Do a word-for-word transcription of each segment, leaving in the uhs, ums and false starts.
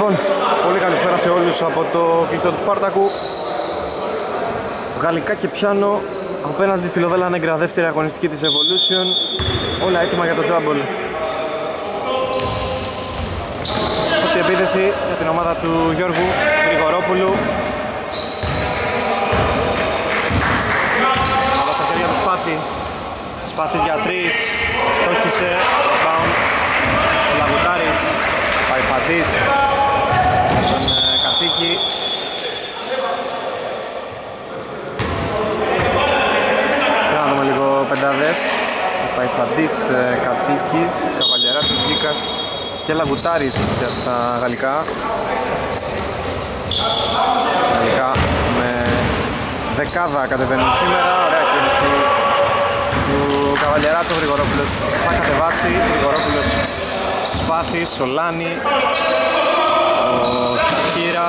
Λοιπόν, πολύ καλησπέρα σε όλους από το κλειστό του Σπάρτακου. Γαλλικά και πιάνο απέναντι στη Λοβέλα Νέγκρα, δεύτερη αγωνιστική της Evolution. Όλα έτοιμα για το τζάμπολ. Πρώτη επίθεση για την ομάδα του Γιώργου Γρηγορόπουλου. Από στα χέρια του Σπάθη. Σπάθης για τρεις, στόχισε, rebound, ο Λαγουτάρης, Παϊφαντής, τον ε, Κατσίκη. Για να δούμε λίγο πεντάδες. Παϊφαντής, ε, Κατσίκης, Καβαλιεράτης, Γκίκας και Λαγουτάρης για τα γαλλικά. Γαλλικά με δεκάδα κατεβαίνουν σήμερα, ωραία κίνηση του Καβαλιεράτου. Γρηγορόπουλος θα κατεβάσει, Γρηγορόπουλος, Σπάθης, Σολάνη, ο Ταχύρα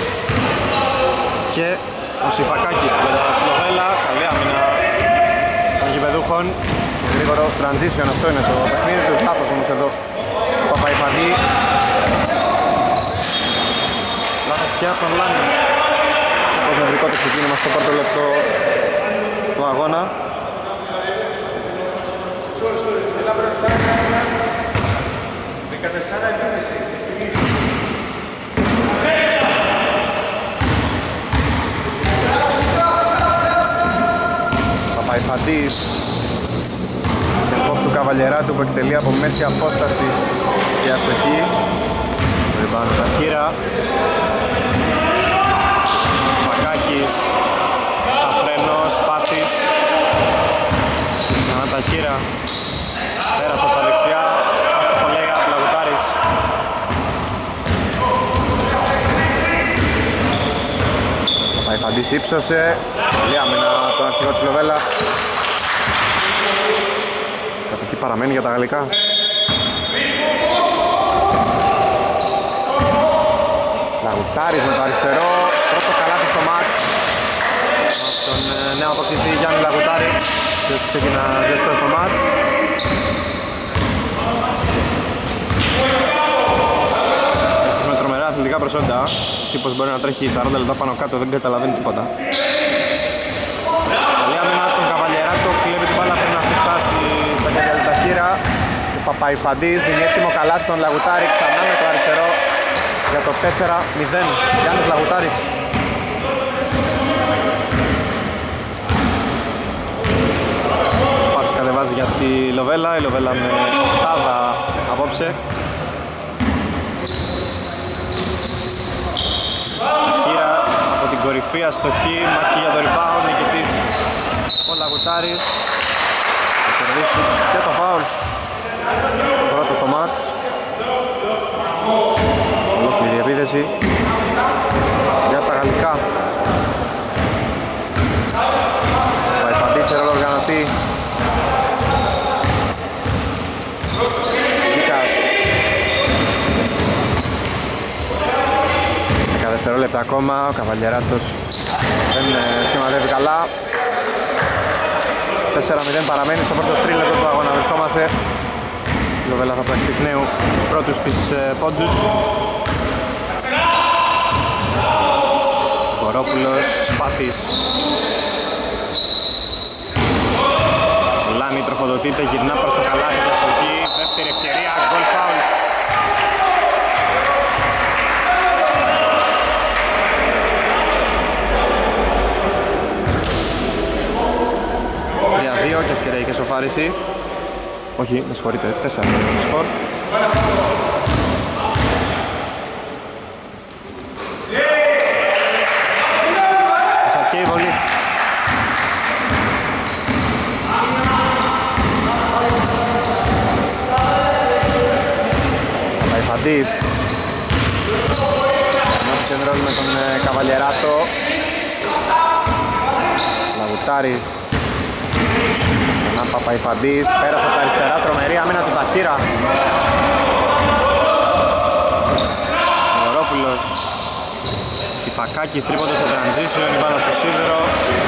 και ο Σιφακάκης στην πεντάδα της Λοβέλα. Καλή άμυνα των γηπεδούχων. Γρήγορο transition, αυτό είναι το παιχνίδι του. Λάθος όμως εδώ ο Παπαϊφαντή. Λάθος και από τον Λάνη. Όπως νευρικό το ξεκίνημα στο πρώτο λεπτό του αγώνα. Παπαϊφαντής σε κόφ του Καβαλιεράτου που εκτελεί από μέση απόσταση και αστοχή. Ριμπάνω Ταχύρα, Σπακάκης, Αφρένος, Σπάθης, ξανά Ταχύρα, πέρασε από τα δεξιά, άστοχο λέει από Λαγουτάρης. Παϊφαντής ύψωσε, καλή άμυνα τον αρχηγό της Λοβέλα. Κατοχή παραμένει για τα γαλλικά. Λαγουτάρης με το αριστερό, πρώτο καλάθι στο μάτς από τον νέο αποκτητή Γιάννη Λαγουτάρη, ποιος ξεκινά ζεστό στο μάτς. Έχεις με τρομερά αθλητικά προσόντα, τύπος μπορεί να τρέχει σαράντα λεπτά πάνω κάτω, δεν καταλαβαίνει τίποτα. Καλή άμυνα στον Καβαλιεράτο, κλέβει την μπάλα, πρέπει να αυτή φτάσει στα χέρια του Ταχύρα. Ο Παπαϊφαντής δίνει έτοιμο καλάθι στον Λαγουτάρη, ξανά με το αριστερό για το τέσσερα μηδέν. Γιάννης Λαγουτάρης. Ο Πάπης κατεβάζει για τη Λοβέλα, η Λοβέλα με οκτάδα απόψε. Ταχύρα από την κορυφή, αστοχή, μάχη για το rebound, νικητής ο Λαγουτάρης. Θα κερδίσει και το φάουλ. Πρώτο στο μάτς. Ολόκληρη επίθεση για τα γαλλικά. Παϊφαντής σε ρόλο οργανωτή. Γκίκας. δέκα δευτερόλεπτα ακόμα, ο Καβαλιεράτος δεν σημαδεύει καλά. τέσσερα μηδέν παραμένει στο πρώτο τρίλεπτο του αγώνα. Βρισκόμαστε. Η Λοβέλα θα πράξει εκ νέου τους πρώτους της πόντους. Κορόπουλος, Σπάθης. Λάνη τροφοδοτείται, γυρνά προς το καλάθι, αστοχή, δεύτερη ευκαιρία, γκολ φάουλ. τρία δύο και ευκαιρία και σοφάριση. Όχι, με συγχωρείτε, τέσσερα σκορ. Σακέι βολή. Παϊφαντής. Ενώπισε ρόλο με τον Καβαλιεράτο. Λαγουτάρης. Ξανά Παπαϊφαντής, πέρασε από τα αριστερά, τρομερή άμυνα του Ταχύρα. Γρηγορόπουλος, Σιφακάκης, τρίποντο στο transition, η μπάλα στο σίδερο.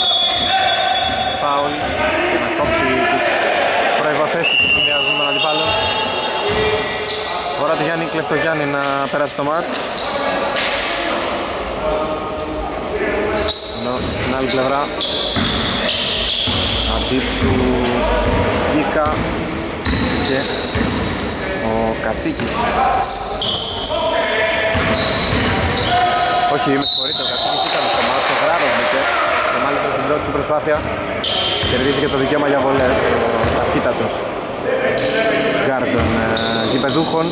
Φάουλ για να κόψει τις προϋποθέσεις του συνδυασμού των αντιπάλων. Ώρα του Γιάννη Κλεφτογιάννη να πέρασε το μάτς. ενώ στην άλλη πλευρά αντί του Γκίκα και ο Κατσίκης. Όχι, με συγχωρείτε, ο Κατσίκης ήταν στο μάτι, ο Γράδος μπήκε και μάλιστα στην πρώτη του προσπάθεια κερδίζει και το δικαίωμα για βολές, ο ταχύτατος γκάρ των γηπεδούχων.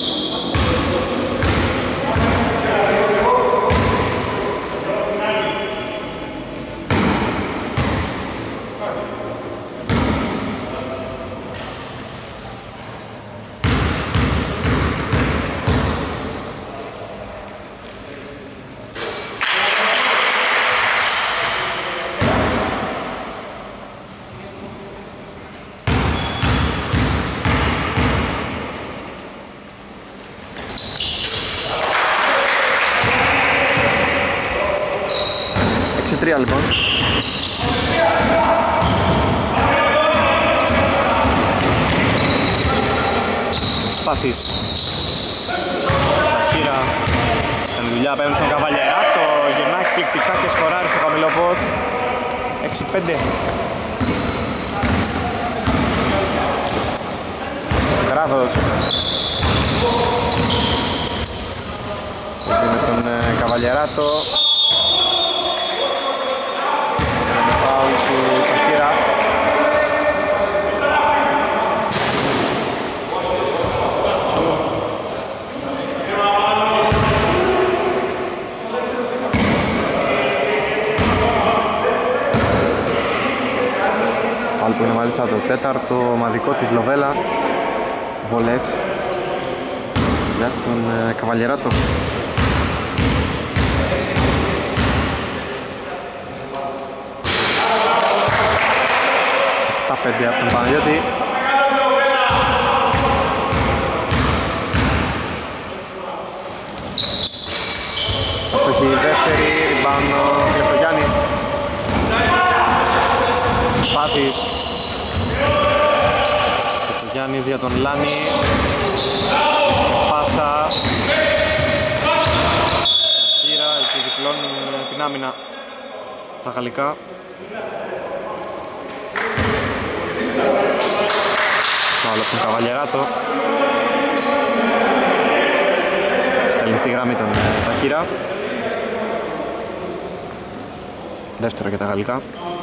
τρία λοιπόν. Σπάθης. Ταχύρα. Στην δουλειά παίρνει στον Καβαλιεράτο. Γυρνάει εκπληκτικά και σκοράρει στο χαμηλό post. έξι πέντε. Γράδος. Με τον Καβαλιεράτο. Του Σαχύρα. Πάλι που είναι μάλιστα το τέταρτο ομαδικό της Λοβέλα. Βολές για τον ε, Καβαλιεράτο. πέντε από τον Παναγιώτη. Αστοχή δεύτερη, ριμπάνω Κλεφτογιάννης. Σπάθης. Κλεφτογιάννης για τον Λάνη. Πάσα. Χείρα, εκεί διπλώνουν την άμυνα τα γαλλικά. Φάουλ από τον Καβαλιεράτο. Στέλνει στη γραμμή τον Ταχύρα. Δεύτερο για τα γαλλικά.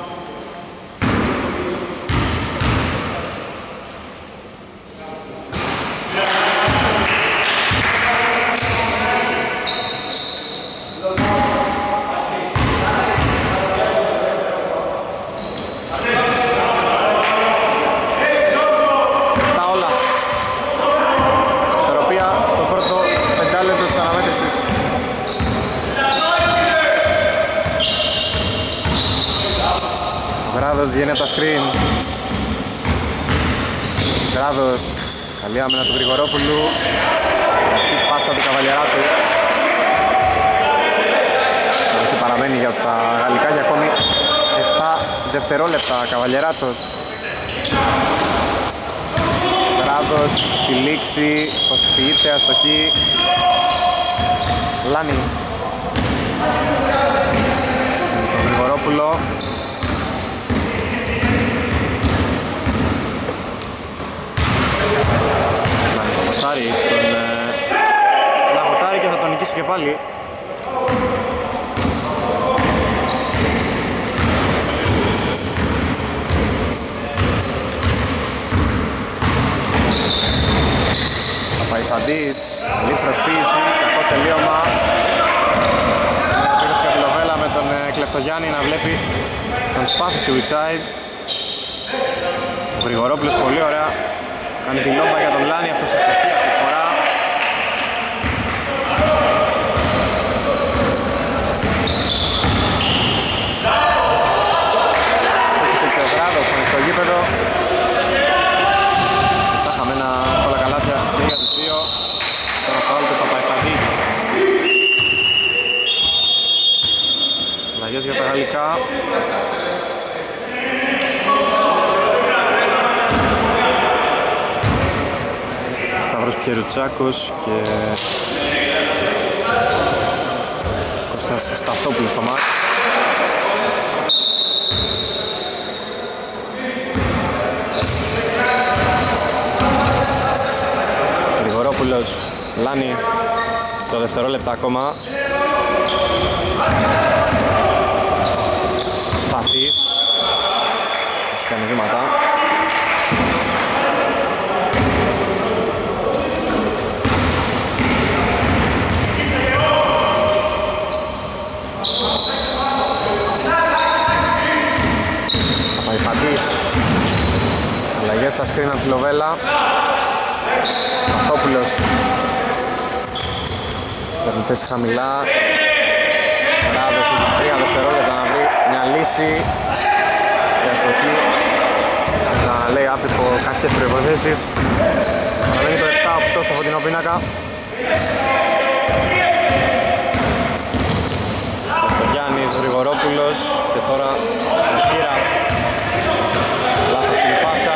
Γίνεται τα screen. Γράδος. Καλή άμυνα του Γρηγορόπουλου. Αυτή πάσα του Καβαλιεράτου. Έτσι παραμένει για τα γαλλικά για ακόμη επτά δευτερόλεπτα. Καβαλιεράτος. Γράδος στη λήξη. Προσποιείται αστοχή. Λάνη. Στον Γρηγορόπουλο. Τον ε, λαγωτάρει και θα τον νικήσει και πάλι. Παπαϊφαντής, καλή προσποίηση, κακό τελείωμα. Πήγε στην Καπηλοβέλα με τον ε, Κλεφτογιάννη να βλέπει τον Σπάθη στη Wixside. Ο Γρηγορόπουλος πολύ ωραία. Κάνει τη λόμπα για τον Λάνη, αυτός αστοχή αυτή τη φορά. Στόχισε και ο Γράδος στο γήπεδο. Τα χαμένα όλα καλάθια και για τους δύο. Τώρα φάουλ του Παπαϊφαντή. Αλλαγές για τα γαλλικά. Σταύρος Πιερουτσάκος και Κώστας Σταθόπουλος στο μάτς. Γρηγορόπουλος, Λάνη, το δευτερόλεπτα ακόμα. Σπαθής, έχει κάνει βήματα. Παπαϊφαντής, αλλαγές στα σκριν από τη Λοβέλα. Σταθόπουλος παίρνει θέση χαμηλά. Ράδος έχει τρία δευτερόλεπτα να βρει μια λύση για στοχή. Να λέει άπ υπό κάποιες προϋποθέσεις. Παραμένει το επτά οκτώ στο φωτεινό πίνακα. Ο Γιάννης Γρηγορόπουλος και τώρα ο Χίρα. Λάθος στην πάσα.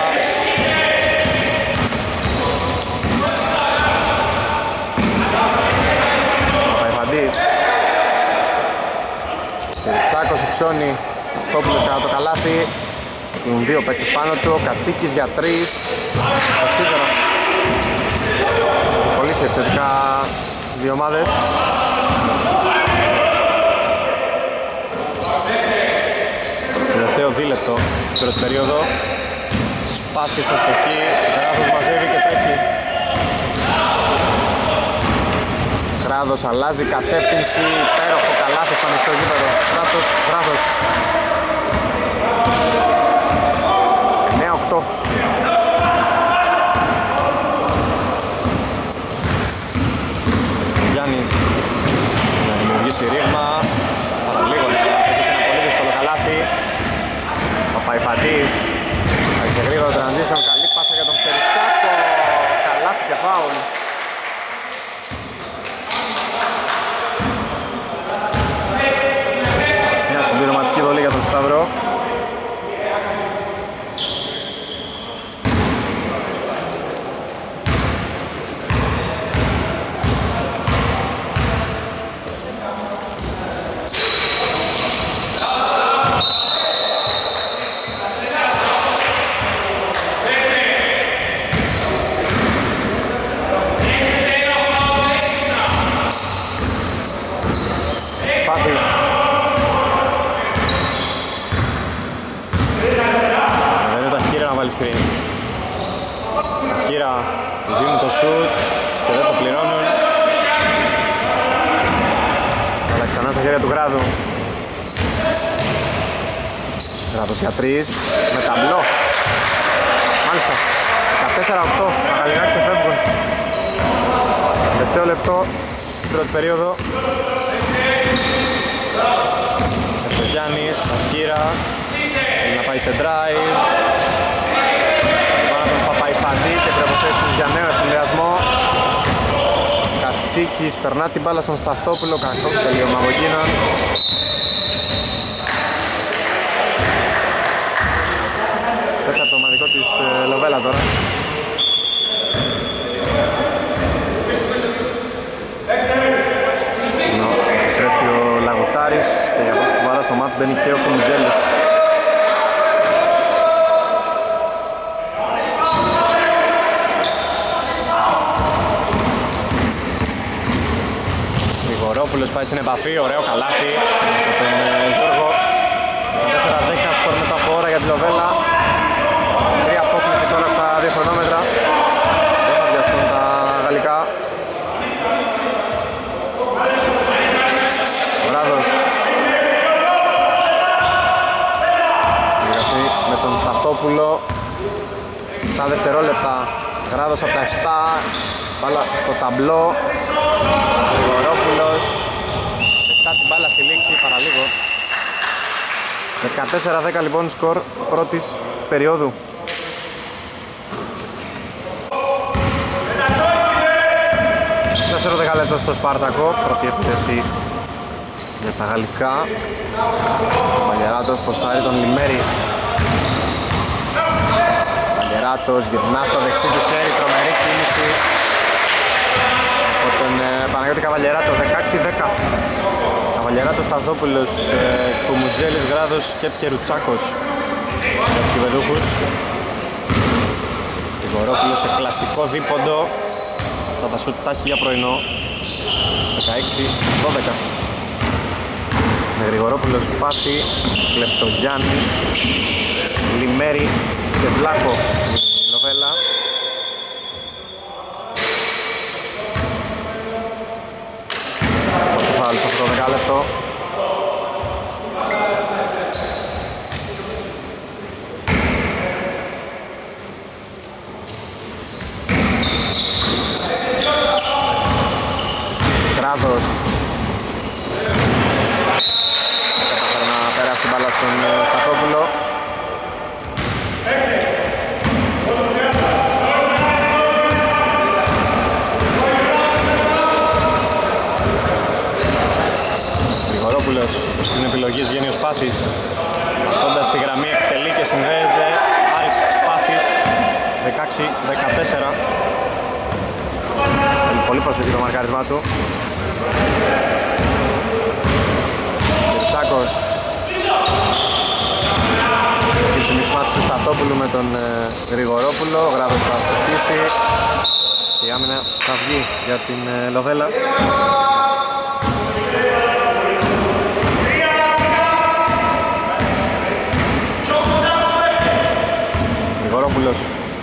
Τσάκος υψώνει, Σταθόπουλος κατά το καλάθι. Έχουν δύο παίκτες πάνω του, ο Κατσίκης για τρεις. Το σίδερο. Πολύ σε επιθετικά δύο ομάδες. Τελευταίο δίλεπτο στην πρώτη περίοδο. Σπάθη στο στοχή, Γράδος μαζεύει και τρέχει. Γράδος αλλάζει κατεύθυνση, υπέροχο καλάθι στο ανοιχτό γήπεδο. Στράτος, Γράδος. εννέα οκτώ. Γιάννης να δημιουργήσει ρήγμα. Παραλίγο να πετύχει ένα πολύ δύσκολο καλάθι. Παπαϊφαντής. Θα σε γρήγορο transition, καλή πάσα για τον Περιτσάκο. Καλάθι και φάουλ. Συμπληρωματική βολή για τον Σταυρό. Σπάθης. Screen. Χίρα δίνουν το σουτ και δεν το πληρώνουν. Αλλά ξανά στα χέρια του Γράδου. Γράδος για τρεις με ταμπλό. Μάλιστα δεκατέσσερα οκτώ, τα γαλλικά ξεφεύγουν. Τελευταίο λεπτό στην πρώτη περίοδο. Ευτογιάννης, ο Χίρα να πάει σε drive. Παπαϊφαντή και προποθέσεις για νέο ευθυνδιασμό. Κατσίκης περνά την μπάλα στον Σταθόπουλο, κακό τελείωμα από εκείνον. Τέταρτο ομαδικό της ε, Λοβέλα τώρα. Ενώ στρέφει ο Λαγουτάρης και για πρώτη φορά στο μάτς μπαίνει και ο Κουμιτζέλης. Γρηγορόπουλος πάει στην επαφή, ωραίο καλάθι από τον Γιώργο. δεκατέσσερα δέκα σκορ μετά από ώρα για τη Λοβέλα. Τρία απόκληση τώρα στα δύο χρονόμετρα. Δεν θα βιαστούν τα γαλλικά. Γράδος. Συνεργαστεί με τον Σταθόπουλο. Τα δευτερόλεπτα. Γράδος από τα επτά. Μπάλα στο ταμπλό. Γρηγορόπουλος μετά την μπάλα στη λήξη παραλίγο. δεκατέσσερα δέκα λοιπόν σκορ πρώτης περίοδου. Δεύτερο δεκαλέπτο στο Σπάρτακο, πρώτη επίθεση για τα γαλλικά. Ο Βαγεράτος προστάρει τον Λιμέρη. Βαγεράτος γυρνά στο δεξί του χέρι, τρομερή κίνηση από τον ε, Παναγιώτη Καβαλιεράτο, δεκαέξι δέκα. Καβαλιεράτος, Σταθόπουλος, ε, Κουμουτζέλης, Γράδος και Πιερουτσάκος για τους κυβερνούχους. Γρηγορόπουλος σε κλασικό δίποντο. θα τα σούτ τα έχει για πρωινό. δεκαέξι δώδεκα. Με Γρηγορόπουλος, Πάση, Κλεφτογιάννη, Λιμέρη και Βλάκο η Λοβέλα. Το φάουλ σε αυτό το δεκάλεπτο. Κράδος καταφέρει να περάσει την μπάλα στον Σταθόπουλο. Γρηγορόπουλος στην επιλογή βγαίνει ο Σπάθης, κόντας στη γραμμή εκτελεί και συνδέεται. Άρης Σπάθης δεκαέξι δεκατέσσερα. Πολύ προσοχή το μαρκάρισμά του. Τσάκος. Η συμμισμάτωση του Σταθόπουλου με τον ε, Γρηγορόπουλο. Ο Γράδος θα αστοχίσει. Η άμυνα θα βγει για την ε, Λοβέλα. Γρηγορόπουλος.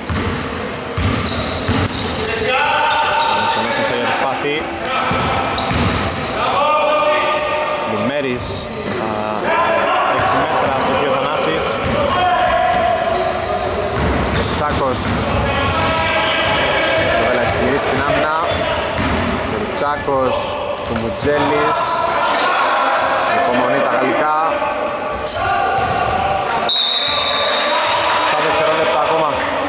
Λιμέρης, έξι μέτρα στο δύο Θανάσης. Τσάκος. Το Βέλα έχει γυρίσει στην άμυνα. Τσάκος, του Μουτζέλης. Υπομονή τα γαλλικά. Τα δευτερόλεπτα ακόμα.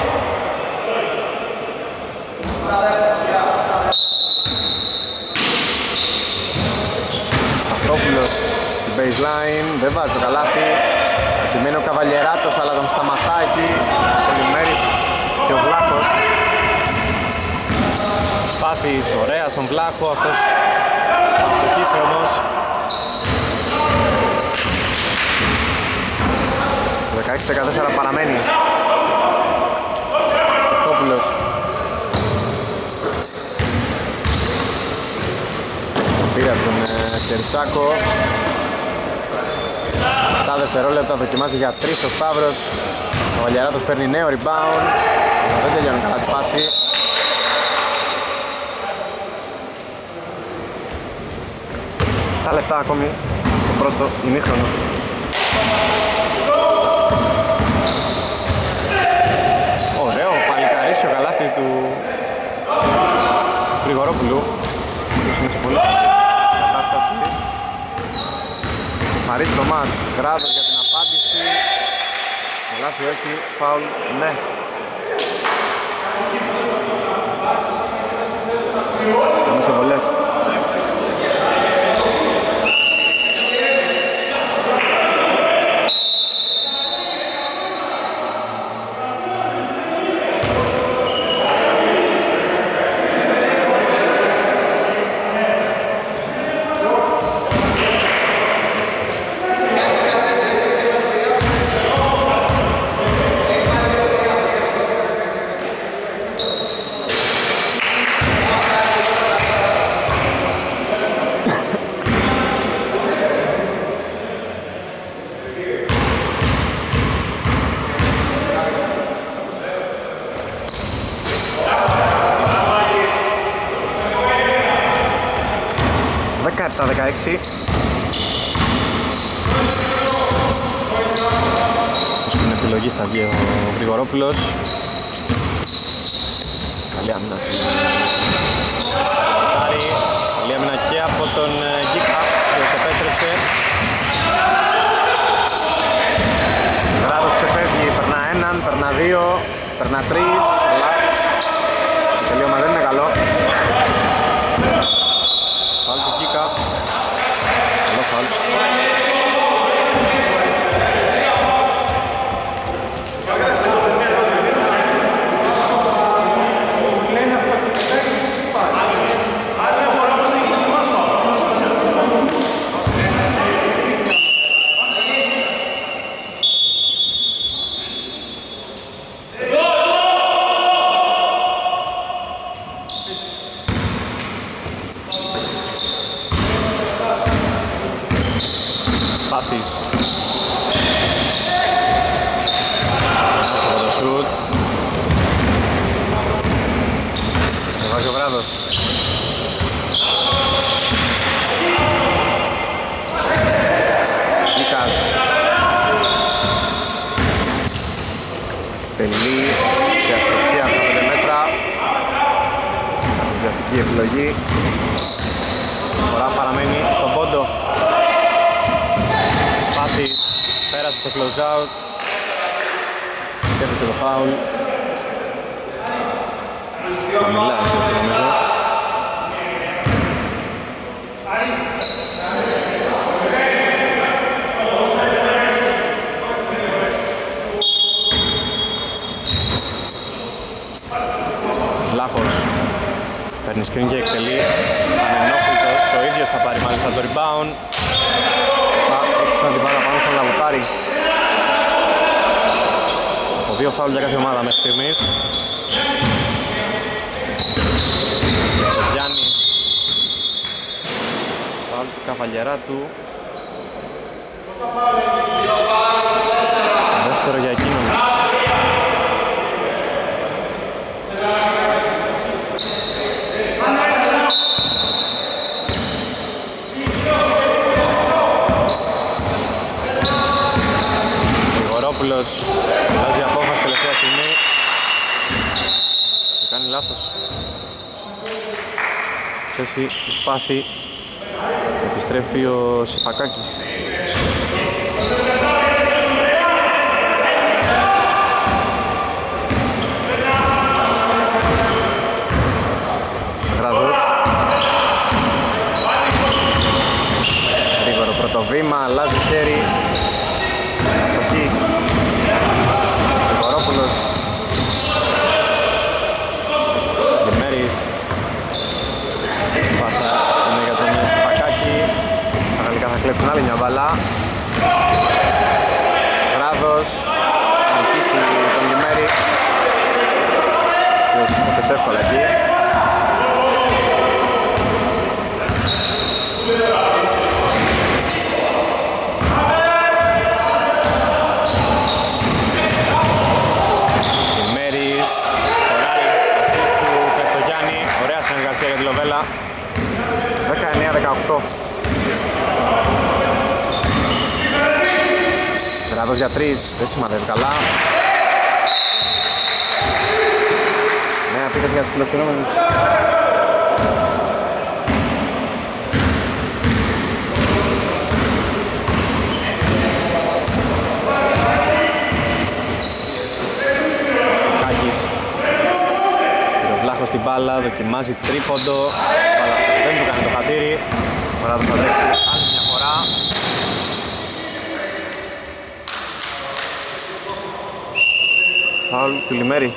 Σταθόπουλος στην baseline, δεν βάζει το καλάθι. Επιμένει ο Καβαλιεράτος, αλλά τον σταματά εκεί ο Λιμέρης και ο Βλάχος. Σπάθης, ωραία στον Βλάχο, αυτός θα αστοχίσει όμως. δεκαέξι δεκατέσσερα παραμένει. Σταθόπουλος. Πήρε από τον ε, Τερτσάκο. Τα δευτερόλεπτα δοκιμάζει για τρεις ο Σταύρος. Ο Βαλιαράτος παίρνει νέο rebound. Δεν τελειώνει καλά τη φάση. Τα λεπτά ακόμη στο πρώτο ημίχρονο. Ωραίο παλικαρίσιο καλάθι του Γρηγορόπουλου. Είναι σε πολύ κατάσταση. Μαρίτ το μάτς, Κράτος για την απάντηση. Λάθη όχι, φάουλ, ναι. Είναι σε βολές. δεκαεπτά δεκαέξι. Στην επιλογή στα βγει ο Γρηγορόπουλος. Καλή άμυνα. Καλή άμυνα και από τον Γκίκα, ποιος επέστρεψε. Γράδος ξεφεύγει, περνά έναν, περνά δύο, περνά τρεις. Το τελείωμα δεν είναι καλό. Φάουλ του Γκίκα. Καλό φάουλ. Βράδος. Νίκας. Τελεί για αστοχή από τα πέντε μέτρα. Καθοδιαστική επιλογή. Η φορά παραμένει στον πόντο. Σπάθης πέρασε στο close out. Κέρδισε το φάουλ. Χαμηλά νομίζω. Βλάχος παίρνει screen και εκτελεί. Ανενόχλητος, ο ίδιος θα πάρει μάλιστα το rebound. Θα έξυπνα την μπάλα πάνω στον Λαγουτάρη. Από δύο φάουλ για κάθε ομάδα μέχρι στιγμής. Γιάννης. Φάουλ του Καβαλιεράτου. Δεύτερο για εκείνον. Γρηγορόπουλος βάζει απόφαση τελευταία στιγμή και κάνει λάθος. Θέση του Σπάθη επιστρέφει ο Σιφακάκης. Γραδός. Γρήγορο πρώτο βήμα, αλλάζει χέρι. Αστοχή. Γρηγορόπουλος. Δημέρης. Πάσα είναι για τον Σιφακάκη. Αναλικά θα κλέψουν άλλη μια μπαλά. Γράδος. Νικήσει τον Δημέρη. Ποιος έπαιζε εύκολα εκεί. Δημέρης. Σκοράρει. Ασίστ του Πευτογιάννη. Ωραία συνεργασία για τη Λοβέλα. δεκαεννέα δεκαοκτώ. Γράδος για τρεις, δεν σημαδεύει καλά. Νέα επίθεση για τους φιλοξενούμενους. Στοχάκης. Ο Βλάχος στην μπάλα, δοκιμάζει τρίποντο. Μπάλα δεν του κάνει το χατήρι. Τώρα θα τρέξει άλλη μια φορά. Φάουλ του Λιμέρη.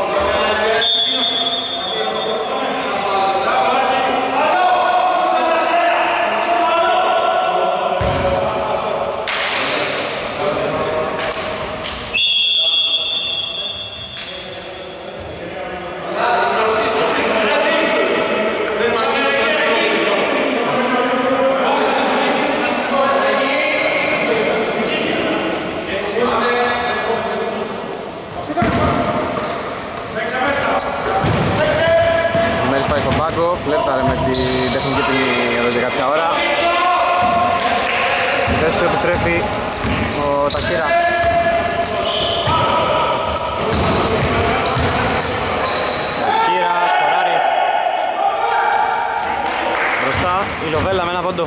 Φλέρταρε με την τεχνική ποινή εδώ και κάποια ώρα. Στη θέση του επιστρέφει ο Τακύρα. Τακύρα, σκοράρει. Μπροστά η Λοβέλα με ένα πόντο.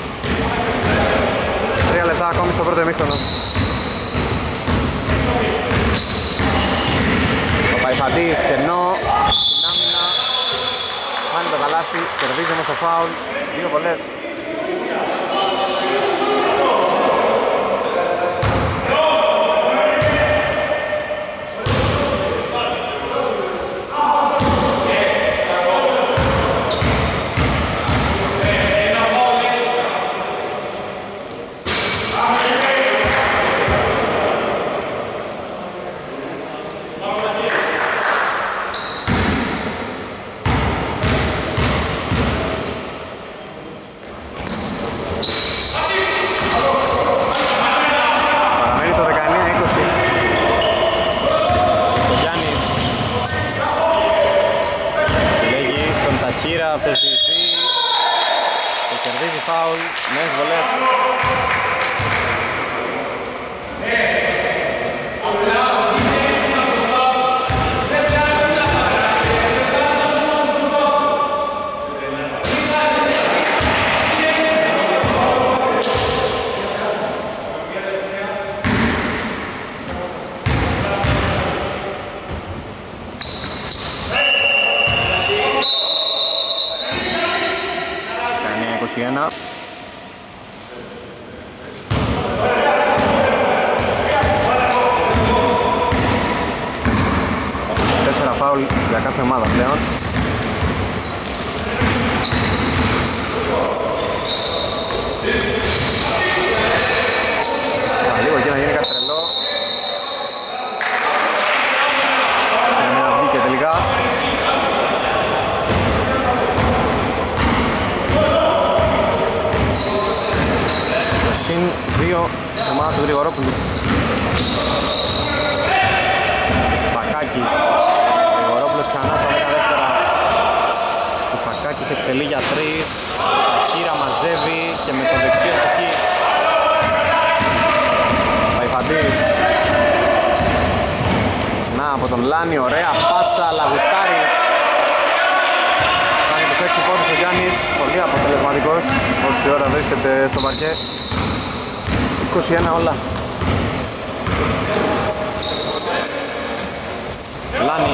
Τρία λεπτά ακόμη στο πρώτο ημίχρονο. Ο Παϊφαντής κενό. Χάνει το καλάθι, κερδίζει όμως το φάουλ, δύο βολές. αυτός διεισδύει και κερδίζει φάουλ, νέες βολές. είκοσι ένα. Τέσσερα φάουλ για κάθε ομάδα πλέον. Λίγο εκεί να γίνει κάτι τρελό. Για να βγει και τελικά. Συν δύο ομάδα του Γρηγορόπουλου. Φακάκης. Γρηγορόπουλος ξανά στα δέκα δεύτερα. Ο Φακάκης εκτελεί για τρεις. Ταχύρα μαζεύει και με το δεξί αστοχή. Παϊφαντής. Να από τον Λάνη, ωραία πάσα, Λαγουτάρης. Κάνει τους έξι πόντους ο Γιάννης, πολύ αποτελεσματικός όση ώρα βρίσκεται στο παρκέ. είκοσι ένα όλα. Λάνη.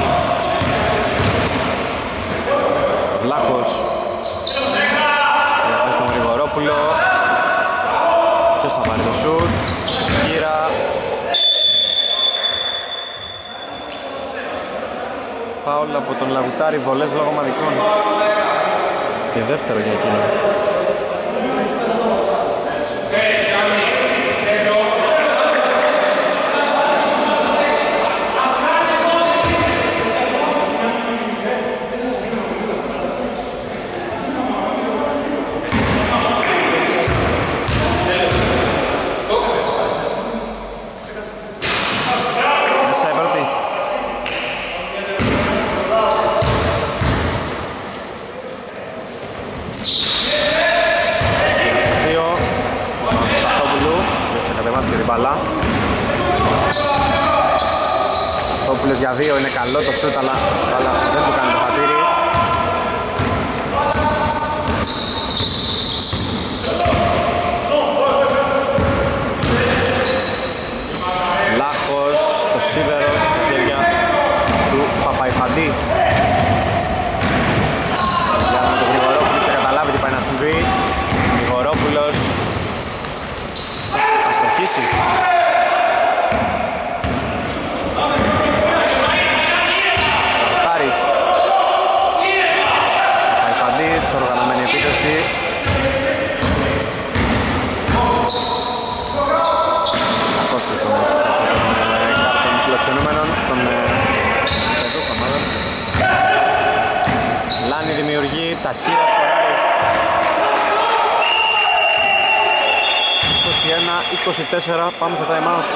Βλάχος. Για πες τον Γρηγορόπουλο. Ποιος θα πάρει το σουτ. Κύρα. Φάουλ από τον Λαγουτάρη, βολές λόγω ομαδικών. Και δεύτερο για εκείνο. Θόπουλος για δύο, είναι καλό το σούτ, αλλά, αλλά δεν του κάνει το χατήρι. Λάχος, το σίδερο στα χέρια του Παπαϊφαντή. Για να το Γρηγορόπουλο και καταλάβει τι πάει να συμβεί. Γρηγορόπουλος θα στοχίσει. Οργανωμένη επίθεση. Κακός λοιπόν των φιλοξενούμενων των παιδούχων μάλλον. Λάνη δημιουργεί, Ταχύρα σκοράρει. είκοσι ένα είκοσι τέσσερα, πάμε σε time out.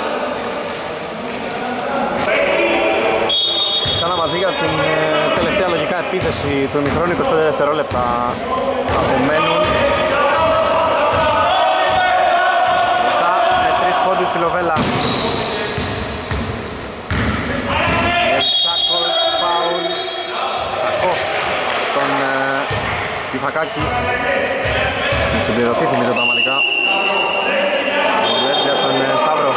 Ξανά μαζί για την ε, τελευταία λογικά επίθεση του ημιχρόνου, είκοσι πέντε δευτερόλεπτα απομένουν. Μπροστά με τρεις πόντους η Λοβέλα. Ευσάκος, φάουλ, κακό τον ε, Χιφακάκη. Μου συμπληρωθεί θυμίζω πραγματικά. Βολές για τον ε, Σταύρο.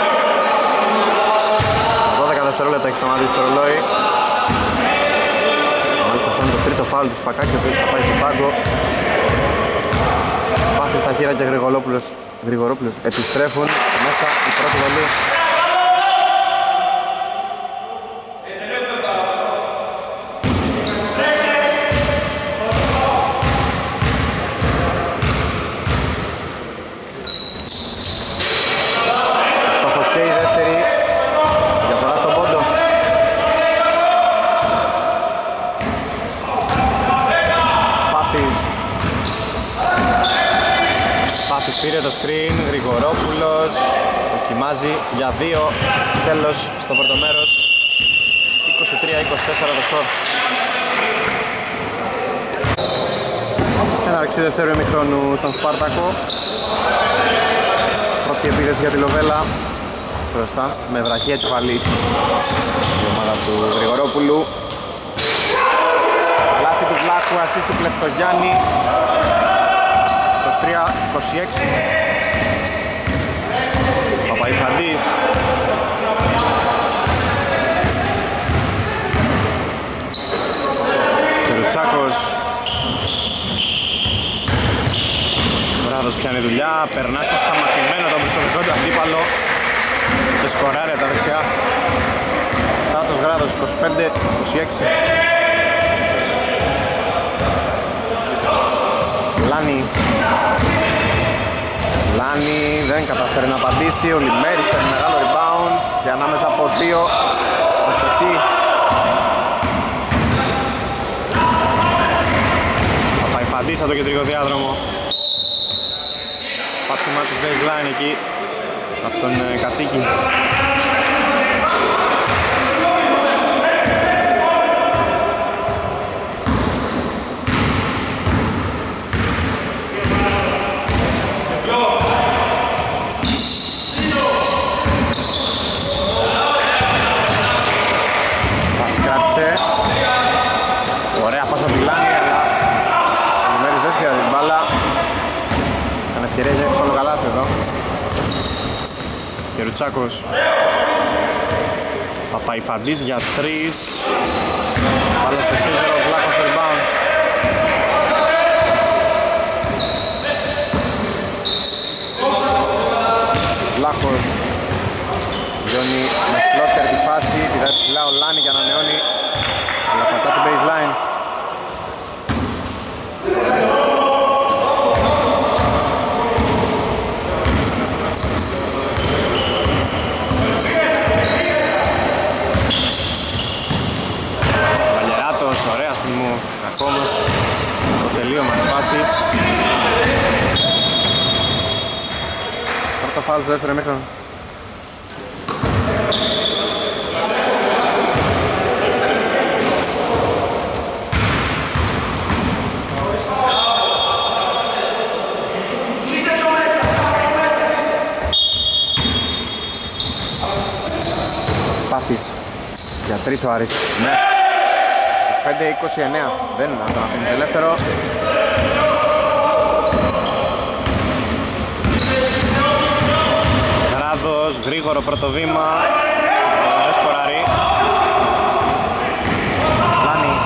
δώδεκα δευτερόλεπτα έχει σταματήσει το ρολόι. Είναι το τρίτο φάουλ του Σφακάκη, ο οποίος θα πάει στον πάγκο. Σπάθη στα χείρα και Γρηγορόπουλος, Γρηγορόπουλος επιστρέφουν μέσα η πρώτη βολή. Στο χοκκέι δεύτερη διαφορά στον πόντο. Πάθης πήρε το screen, Γρηγορόπουλος δοκιμάζει για δύο, τέλος στο πρώτο μέρος. Είκοσι τρία είκοσι τέσσερα το σκορ. έναρξη δεύτερου ημιχρόνου στον Σπάρτακο. Πρώτη επίθεση για τη Λοβέλα. Μπροστά με βραχή επιφαλή η ομάδα του Γρηγορόπουλου. Καλάθι του Βλάχου, ασίστ του Κλεφτογιάννη. είκοσι τρία είκοσι έξι. Παπαϊφαντής. Κερουτσάκος. Βράδος πιάνει δουλειά, περνά σαν σταματημένο τον προσωπικό του αντίπαλο και σκοράρει τα δεξιά. Στάτος Γράδος είκοσι πέντε είκοσι έξι. Λάνι. Λάνι δεν καταφέρει να απαντήσει, ο Λιμέρης παίρνει μεγάλο rebound και ανάμεσα από δύο αστοχή. Παπαϊφαντής από το κεντρικό διάδρομο. Πάτημα του baseline εκεί από τον Κατσίκη. Πασκάτσε. Ωραία πάσα του Λάνη, αλλά ο Λιμέρης δεν σκέφτεται την μπάλα. Κάνε ευκαιρία για εύκολο καλάθι εδώ. Κερουτσάκος. Παπαϊφαντής για τρεις. Πάλι στο σίδερο, Βλάχος στο rebound. Βλάχος. Γιώνει με φλότερ τη φάση, πηδάει ψηλά ο Λάνι για να ανανεώνει, αλλά πατά την baseline. Βαλιεράτος, ωραία στην μου, κακόμος το τελείωμα της φάσης. Πρώτο φάουλ στο δεύτερο ημίχρονο. Για τρεις ο Άρης. Ναι. είκοσι πέντε είκοσι εννέα. Δεν είναι να τον αφήνει ελεύθερο. Γράδος, γρήγορο πρώτο βήμα. Δεν σκοράρει. Λάνι.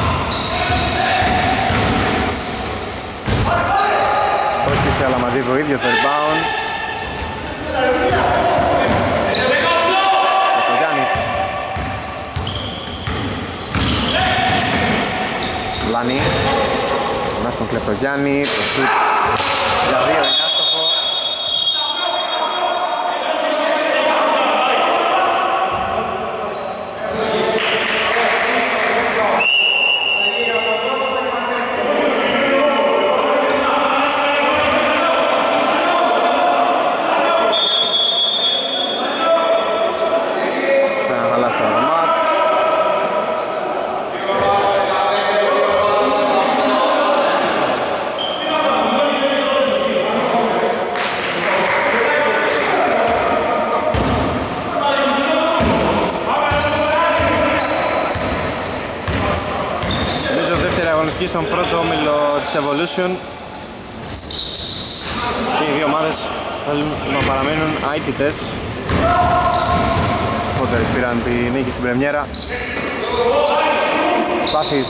Στόχισε αλλά μαζί του ο ίδιος το rebound. Λάνι, περνά στον Κλεφτογιάννη, το σουτ για δύο είναι άστοχο. Πρέπει να χαλάσει το μάτς. Στον πρώτο όμιλο της Evolution και οι δύο ομάδες θέλουν να παραμένουν αίτητες, οπότε πήραν τη νίκη στην πρεμιέρα. Σπάθης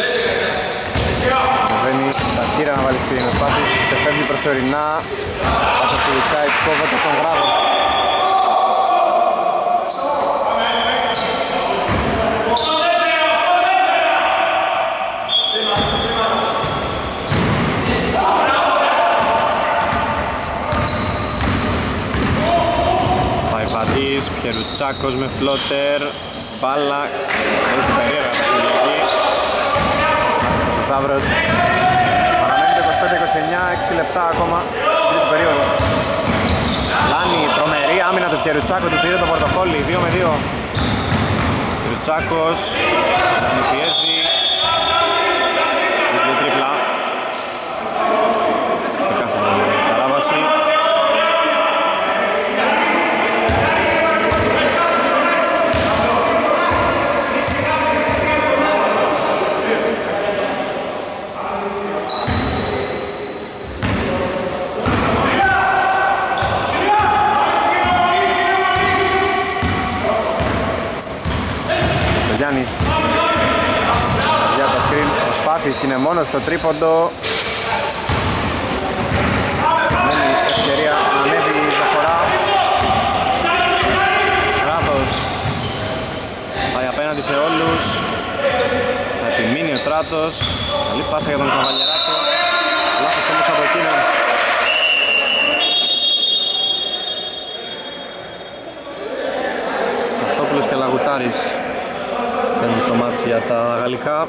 βαίνει τα χείρα να βάλει σκριν, ο Σπάθης ξεφεύγει προσωρινά, πάσα στη δεξιά, κόβεται τον Γράδο. Κερουτσάκος με φλότερ, μπάλα, έχει περίεργα παιχνίδια εκεί. Ο Σταύρος παραμένει το είκοσι πέντε είκοσι εννέα, έξι λεπτά ακόμα στην τρίτη περίοδο. Λάνι, τρομερή άμυνα του Κερουτσάκου, του πήρε το πορτοφόλι, δύο με δύο. Κερουτσάκος, Λάνι πιέζει, διπλή τρίπλα. Σπάθης και είναι μόνος στο τρίποντο. Μένει ευκαιρία να ανέβει η διαφορά. Στράτος πάει απέναντι σε όλους. Θα επιμείνει ο Στράτος. Καλή πάσα για τον Καβαλιεράτο. Λάθος όμως από εκείνον. Σταθόπουλος και Λαγουτάρης παίρνουν στο μάτς για τα γαλλικά.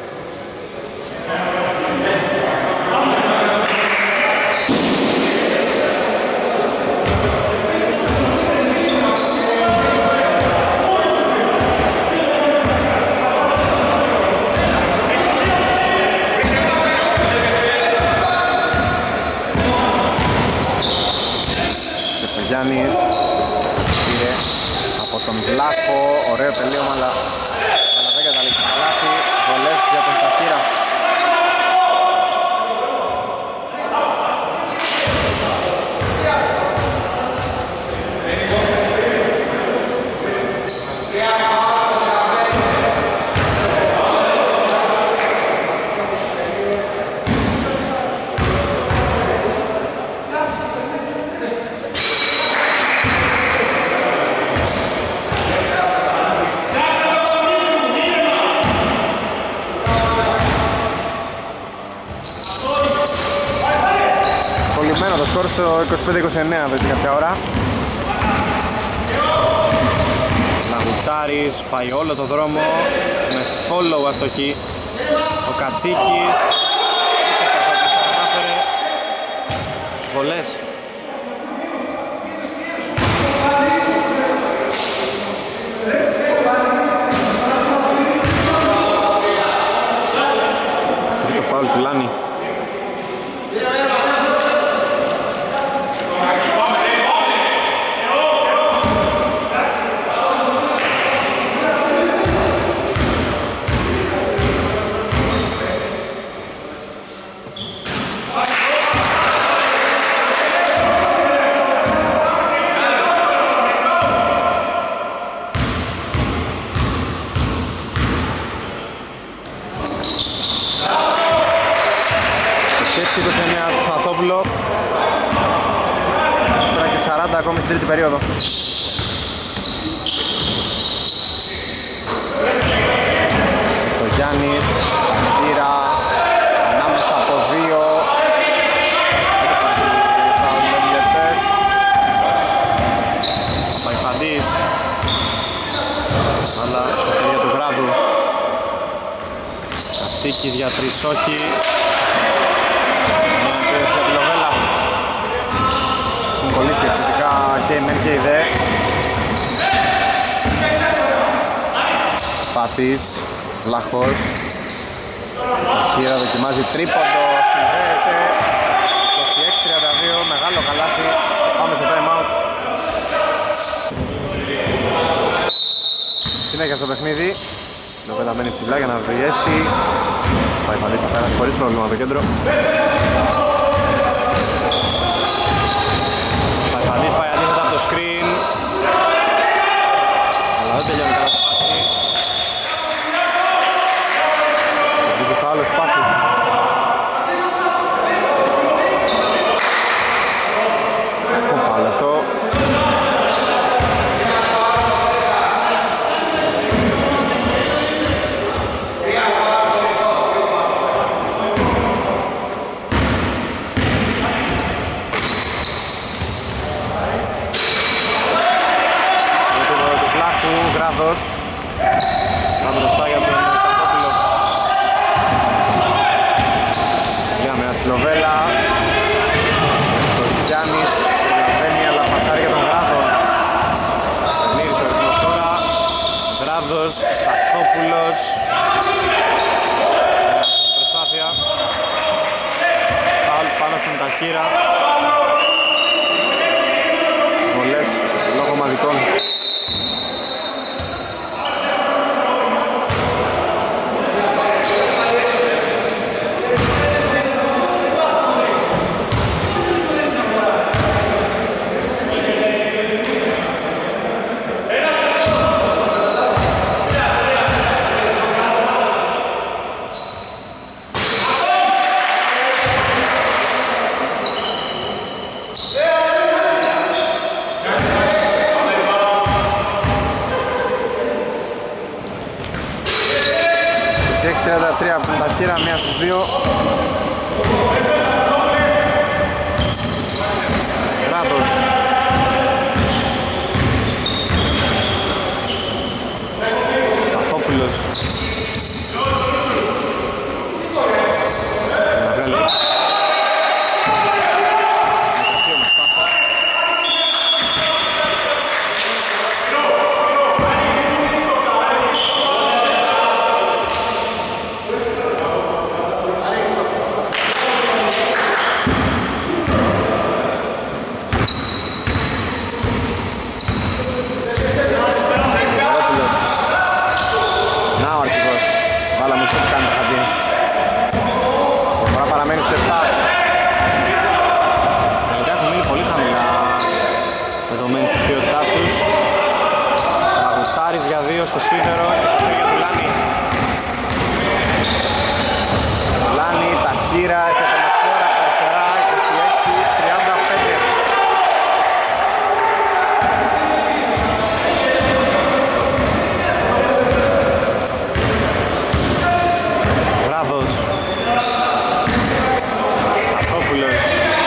Γιάννης πήρε από τον Βλάχο, ωραίο τελείωμα, αλλά δεν καταλήξει καλάθι. Βολές για τον Ταχύρα. Στο είκοσι πέντε είκοσι εννέα βρήκε κάποια ώρα. Λαγουτάρης πάει όλο το δρόμο με follow αστοχή. Ο Κατσίκης βολές. Τρίτο φάουλ του Λάνη. είκοσι εννέα του Σταθόπουλο. τέσσερα και σαράντα ακόμη στην τρίτη περίοδο. Το Γιάννης πήρα ανάμεσα από δύο. Παϊφαντής, αλλά στα χέρια του Γράδου. Κατσίκης για τρεις όχι. Κολλήσει εξαιρετικά και η μεν και η δε. Σπάθης, Βλάχος. Ταχύρα δοκιμάζει τρίποντο, συνδέεται. είκοσι έξι τριάντα δύο, μεγάλο καλάθι. Πάμε σε time out. Συνέχεια στο παιχνίδι. Λοβέλα μένει ψηλά για να πιέσει. Πάει Φαντής, θα πέρασε χωρίς πρόβλημα το κέντρο. Παϊφαντής πάει αντίθετα από το screen. Αλλά δεν τελειώνει καλά το πάση. Βίζει φάουλος πάσης. Κακό φάουλ αυτό. Θα μπροστά για τον Σταθόπουλο. Πήγαμε από τη Λοβέλα. Το Γιάννης προλαβαίνει, αλλά πασάρει για τον Γράδο. Περνήρης ο ρυθμός τώρα. Γράδος, Σταθόπουλος. Προσπάθεια. Φάουλ πάνω στον Ταχύρα. Βολές λόγω μαδικών. είκοσι έξι τριάντα τρία από την Ταχύρα, μία στους δύο. Ράδος. Σταθόπουλος. Στο σίδερο και στο χέρι του Λάνη. Λάνη, Ταχύρα, έχει απομακρύνει από αριστερά, είκοσι έξι τριάντα πέντε. Βράδος. Σταθόπουλος.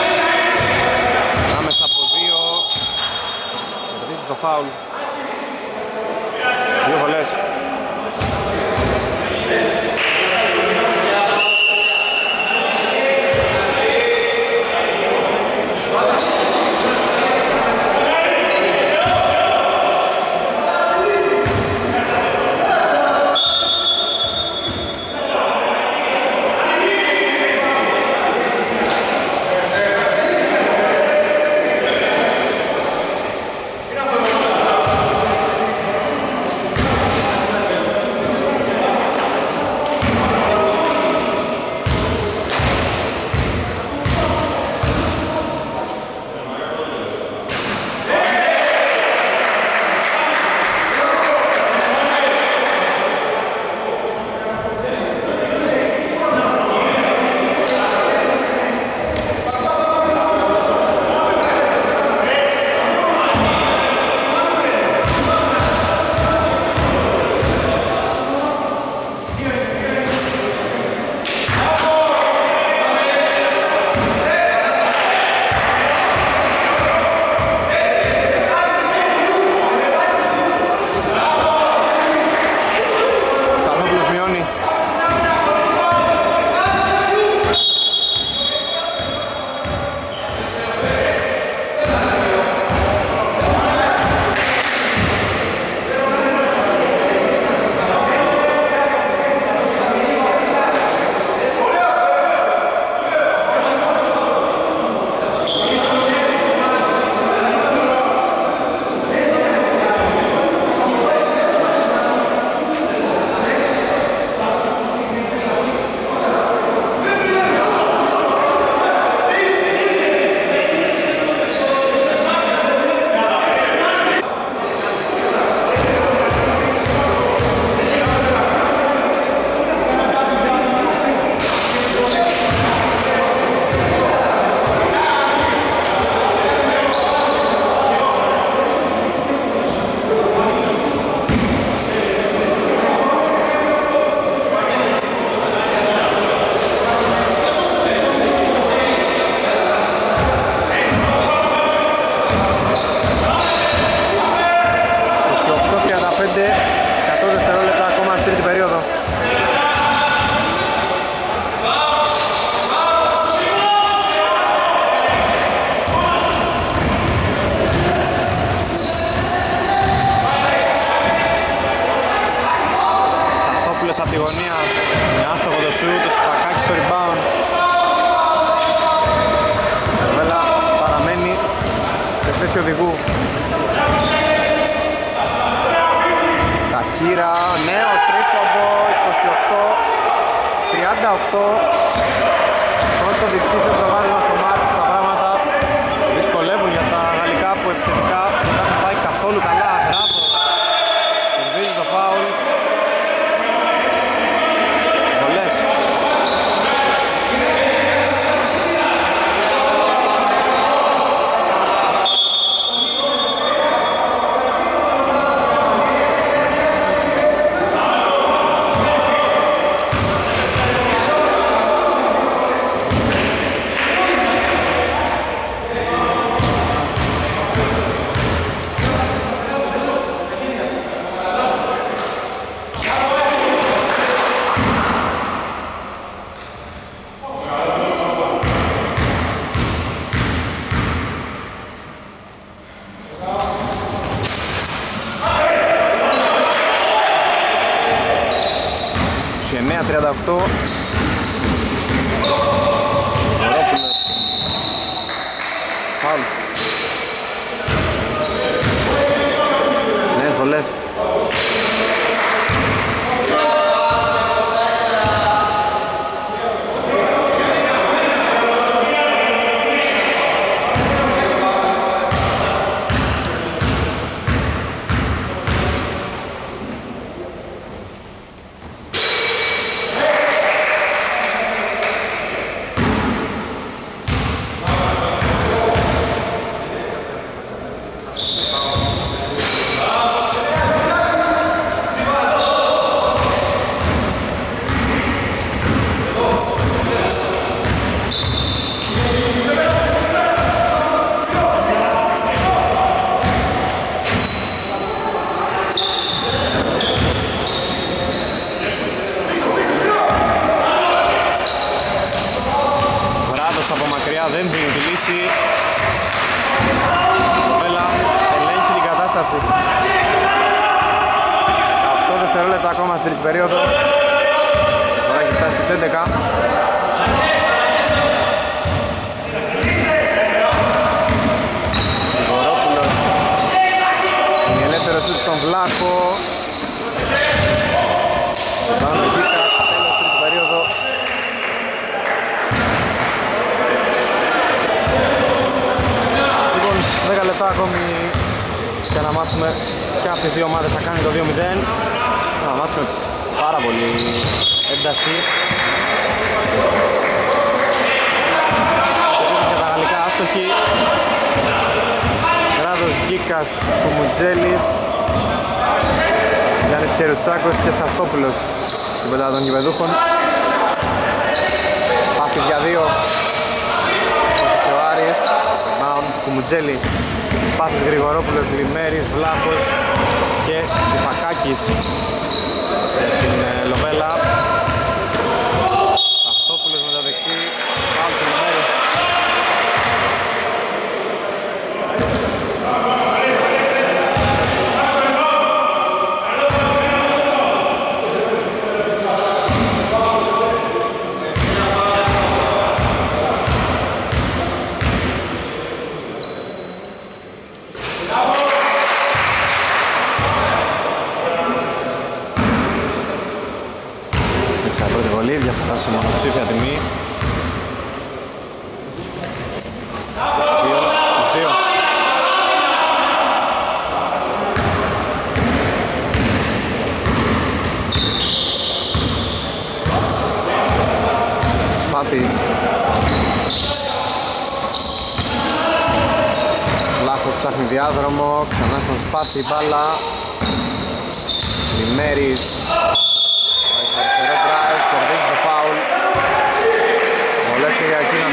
Άμεσα από δύο. Κερδίζει το φάουλ. Δύο βολές. Από τη γωνία, με άστοχο το σουτ, το Σφακάκι στο rebound. Ο Βέλα παραμένει σε θέση οδηγού. Ταχύρα, νέο τρίποντο, είκοσι οκτώ τριάντα οκτώ. Πρώτο διψήφιο προβάδισμα στο μάτς. Τα πράγματα δυσκολεύουν για τα γαλλικά που επιθετικά δεν θα έχουν πάει καθόλου καλά. Γράφω, κερδίζει το φάουλ. οκτώ. Γρηγορόπουλος. Φάουλ. Νέες βολές. Δεν δίνει τη λύση. Ο Βέλα ελέγχει την κατάσταση. οκτώ δευτερόλεπτα ακόμα στην τρίτη περίοδο. Τώρα έχει φτάσει στους έντεκα. Γρηγορόπουλος. Είναι ελεύθερος σούτ στον Βλάχο. Πάνω Κίκας, τέλος τρίτη περίοδο. δέκα λεπτά ακόμη για να μάθουμε ποια από τις δύο ομάδες θα κάνει το δύο μηδέν. Να μάθουμε πάρα πολύ ένταση. Και τα γαλλικά άστοχοι. Ράδος Γκίκας, Κουμουτζέλης, Γιάννης Κερουτσάκος και Σταθόπουλος στην πεντάδα των γηπεδούχων. Σπάθης για δύο. Κουμουτζέλη, Σπάθης Γρηγορόπουλος, Λιμέρης, Βλάχος και Σιφακάκης για την ε, Λοβέλα. Αυτόπουλος με τα δεξί, πάλι του Λιμέρη. Διαφορά σε μονοψήφια τιμή. δύο στις δύο. Σπάθης. Βλάχος ψάχνει διάδρομο, ξανά στον Σπάθη μπάλα. Λιμέρης. Κερδίζει το φάουλ. Βολές και για εκείνον.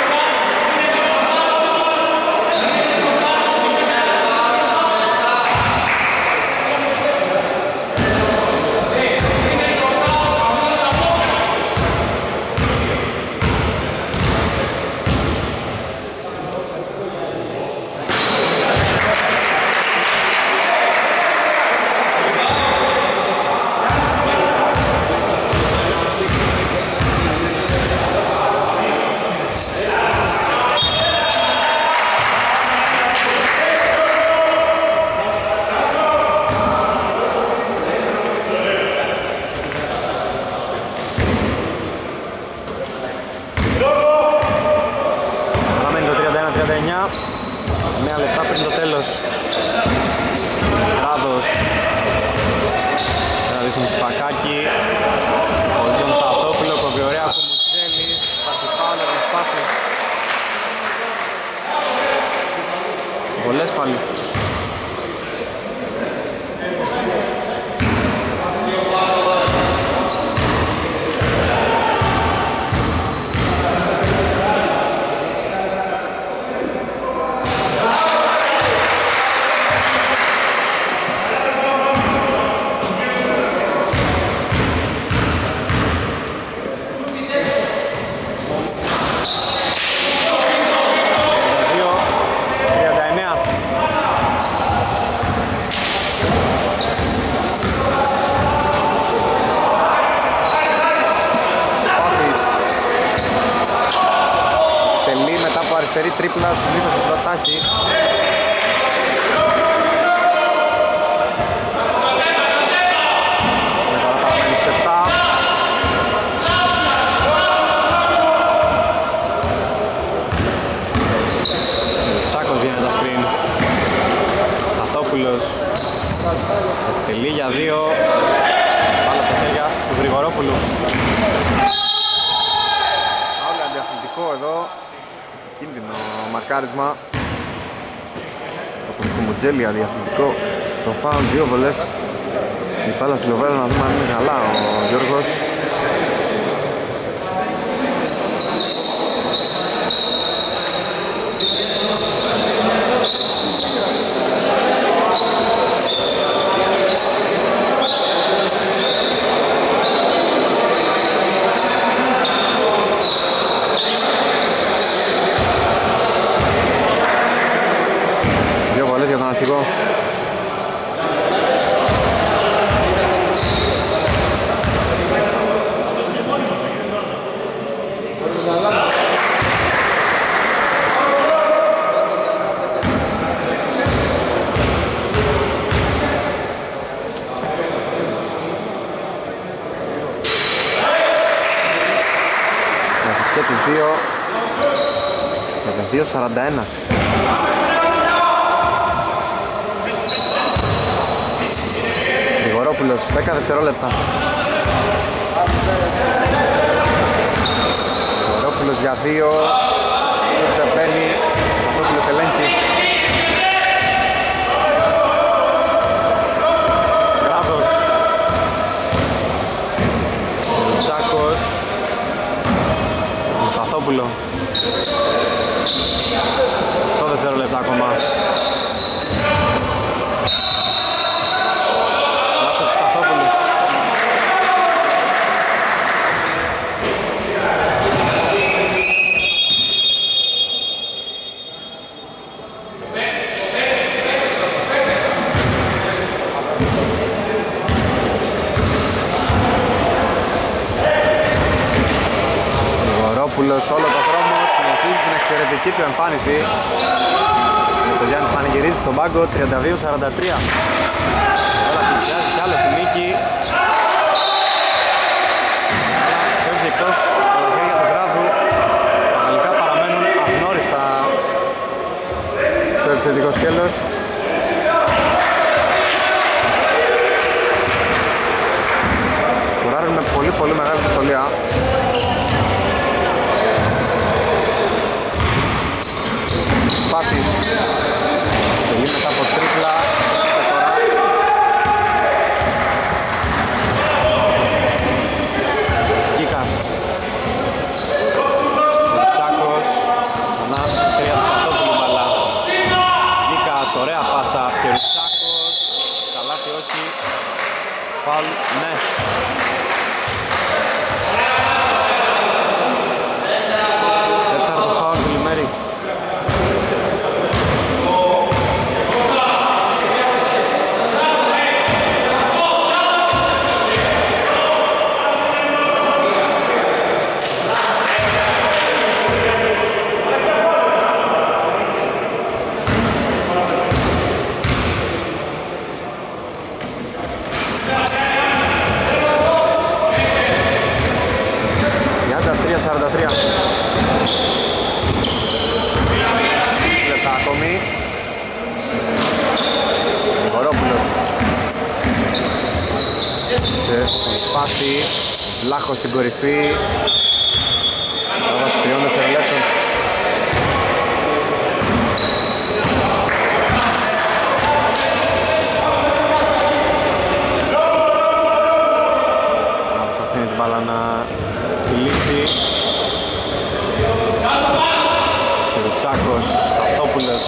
Νέα λεπτά πριν το τέλος. Ράδος. Δηλαδή στον Σπακάκη. Ο Γιον Σταθόπουλο, κόβει ωραία Κουμουτζέλης. Υπάρχει φάουλ από τον Σπάθη. Βολές πάλι. αριστερή τρίπλα, συνήθως αυτό τα έχει. Και τώρα παραμένει σε επτά. Τσάκος βγαίνει τα screen. Σταθόπουλος τελεί για δύο. Πάλα στα χέρια του Γρηγορόπουλου. Άλλο αντιαθλητικό εδώ. Κίνδυνο μαρκάρισμα από τον Κουμουτζέλη, αντιαθλητικό. Το φάουν δύο βολές. Η πάλα στη Λοβέλα, να δούμε αν είναι καλά ο Γιώργος. Για τον αρχηγό. Και τις δύο και δύο σαράντα ένα. Γρηγορόπουλος, δέκα δευτερόλεπτα. Γρηγορόπουλος για δύο. Σουτ μπαίνει. Γρηγορόπουλος ελέγχει. Γράβος. Τσάκος. Μουσταθόπουλο. Το δευτερόλεπτα ακόμα. Όλο το δρόμο συνεχίζει την εξαιρετική του εμφάνιση. Με το Γιάννη πανηγυρίζει στον πάγκο τριάντα δύο σαράντα τρία. Όλα πλησιάζει κι άλλο στη νίκη. Φεύγει εκτός από τα χέρια του Γράδου. Τα γαλλικά παραμένουν αγνώριστα στο επιθετικό σκέλος. Σκοράρουν με πολύ πολύ μεγάλη δυσκολία. Πάτης τελεί μετά από τρίπλα και τώρα Κίκας. Τσάκος ξανά στα χέρια του Παθόπουλου μπαλά. Κίκας, ωραία πάσα και ο Τσάκος. Καλάθι όχι. Φάουλ ναι. Τέταρτο φάουλ του Λιμέρη. σαράντα τρία. Λεπτά ακόμη. Γρηγορόπουλος σε σπάθη. Λάχος στην κορυφή. Θα δώσει τριών δευτερολέπτων. Να αφήνει την μπάλα να κυλήσει. Τσάκος, Σταθόπουλος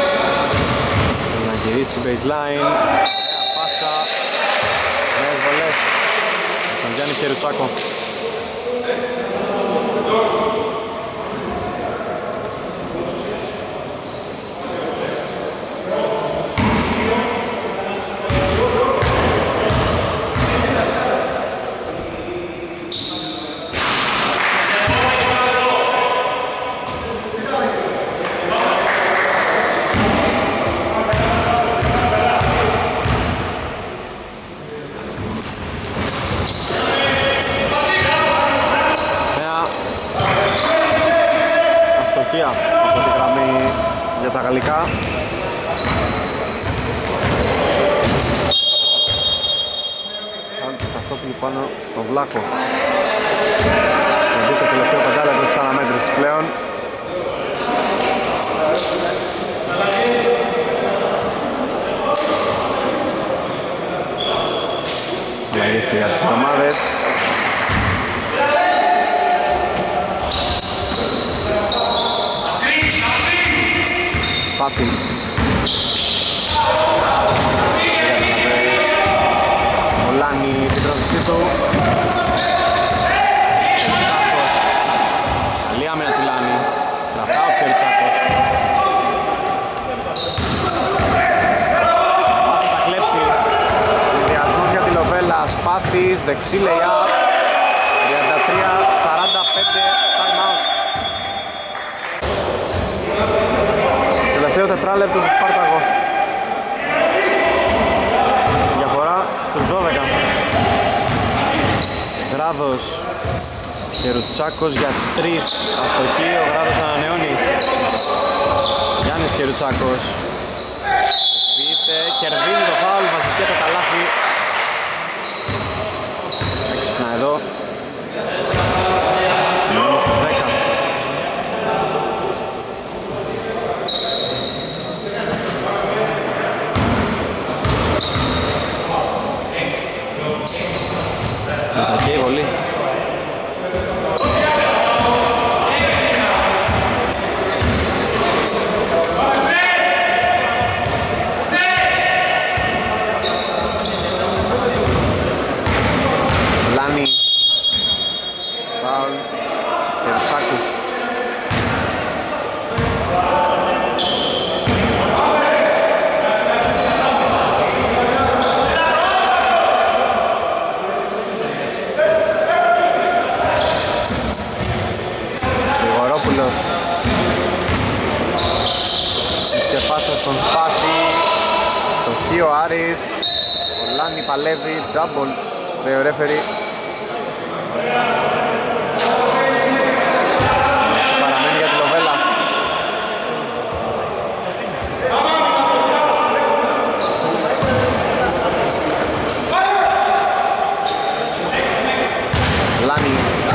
να γυρίσει την baseline. Ωραία πάσα. Νέες βολές με τον Γιάννη Χερουτσάκο. ισορροπία από τη γραμμή για τα γαλλικά. Φάουλ του Σταθόπουλου πάνω στον Βλάχο. Και στο τελευταίο πεντάλεπτο της αναμέτρησης πλέον. Αλλαγές και για τις ομάδες. Σπάθης. Ο Λάνι την πρόθεσή του. Κερουτσάκος. Καλή άμυνα του Λάνι. Κρατάω ο Κερουτσάκος. Σπάθης θα κλέψει. Συνδυασμός για τη Λοβέλα. Σπάθης, δεξί lay-up. τριάντα τρία σαράντα πέντε, time out. Τελευταίο τετράλεπτο του Σπάρτακο. Διαφορά στους δώδεκα. Γράδος. Κερουτσάκος για τρεις. Αστοχή, ο Γράδος ανανεώνει. Γιάννης Κερουτσάκος. Προσποιείται, κερδίζει το φάουλ, βασική το καλάθι. Έξυπνα εδώ. Μένει στους δέκα. Μεσακή η βολή. Λάνι. Φάουλ. Κερουτσάκου. Γρηγορόπουλος. Και πάσα στον Σπάθη. Στοχή ο Άρης. Ο Λάνι παλεύει. Τζάμπολ. Λέει ο ρέφερι. Παραμένει για τη Λοβέλα. Λάνι.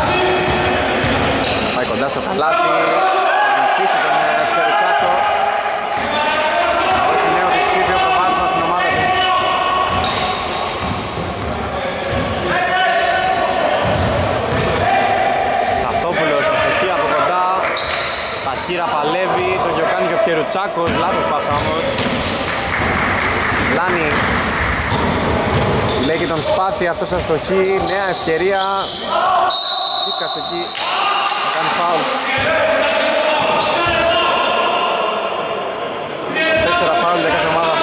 Πάει κοντά στο καλάθι. Θα νικήσει τον Κερουτσάκο. Όχι νέο διψήφιο προβάδισμα στην ομάδα του. Σταθόπουλος, αστοχή από κοντά. Ταχύρα παλεύει, το γιοκάνει και ο Κερουτσάκος. Λάθος πάσα όμως. Λάνι. Λέγει τον Σπάθη, αυτός αστοχή. Νέα ευκαιρία. Δίκας εκεί. Θα κάνει φάουλ. Τέσσερα φάουλ για κάθε ομάδα.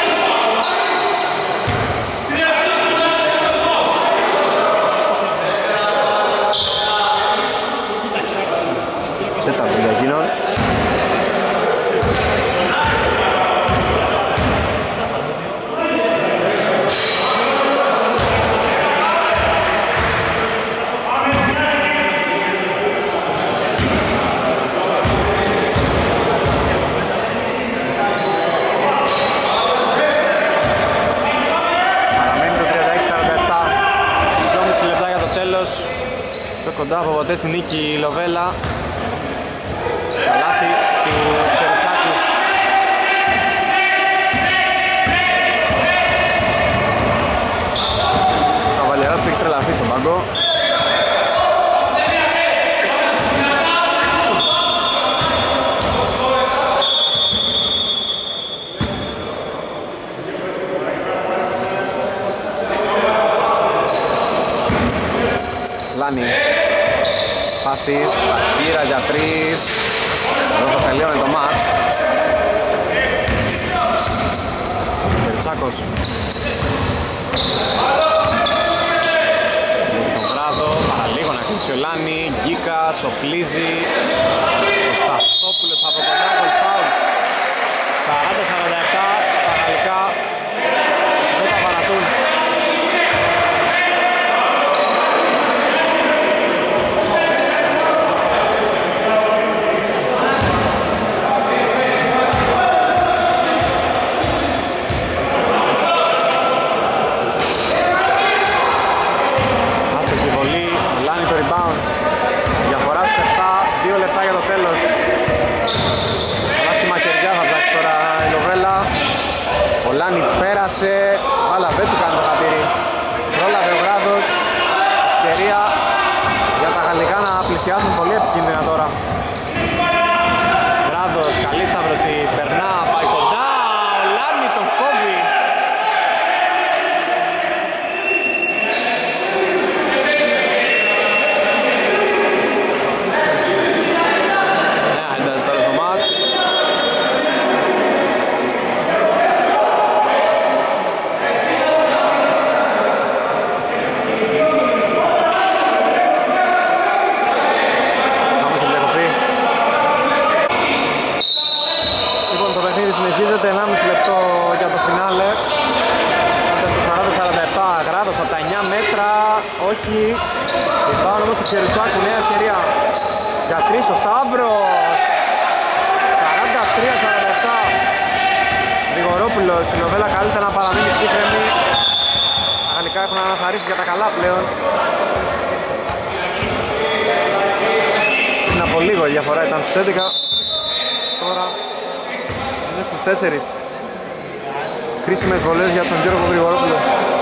Τέταρτο για εκείνον. Κοντά από ποτέ στη νίκη η Λοβέλα. Καλάθι του Κερουτσάκου. Ο Καβαλιαράτος έχει τρελαθεί στον πάγκο. Λάνι. Σπάθης, Ταχύρα για τρεις. Εδώ θα τελειώνει το μάτς. Κερουτσάκος. Τον Βράδο, παραλίγο να κλείψει ο Λάνι. Γκίκας, οπλίζει. Ο Σταθόπουλος από κοντά, γκολ φάουλ. σαράντα σαράντα επτά, τα γαλλικά δεν τα παρατούν. rebound. Διαφορά στους επτά, δύο λεπτά για το τέλος. Καλά στη μαχαιριά θα ψάξει τώρα η Λοβέλα. Ο Λάνι πέρασε, αλλά δεν του κάνει το χατήρι. Πρόλαβε ο Γράδος, ευκαιρία για τα γαλλικά να πλησιάσουν πολύ επικίνδυνα τώρα. Γράδος, καλή σταυρωτή, περνά, πάει κοντά, ο Λάνι τον κόβει. ενάμιση λεπτό για το φινάλε. Στο σαράντα σαράντα επτά, Γράδος από τα εννιά μέτρα, όχι. Υπάρχουν όμως του Ξερουτσάκου, νέα ευκαιρία για τρεις, ο Σταύρος. σαράντα τρία σαράντα επτά. Γρηγορόπουλος, η Λοβέλα καλείται να παραμείνει ψύχρεμη. Τα γαλλικά έχουν αναθαρρήσει για τα καλά πλέον. Πριν από λίγο η διαφορά ήταν στους έντεκα. Τώρα είναι στους τέσσερις. Κρίσιμες βολές για τον Γιώργο Γρηγορόπουλο.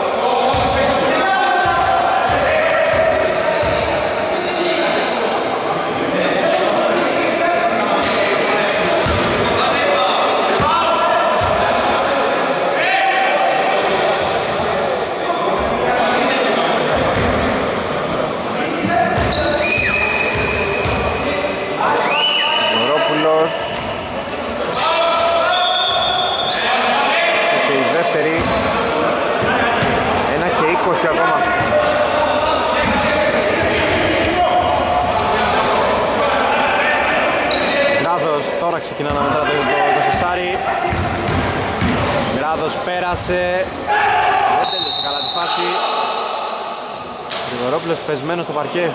Ξεκινά να μετρά το εικοσιάρι. Γράδος πέρασε. Δεν τέλειωσε καλά τη φάση. Γρηγορόπουλος πεσμένος στο παρκέ.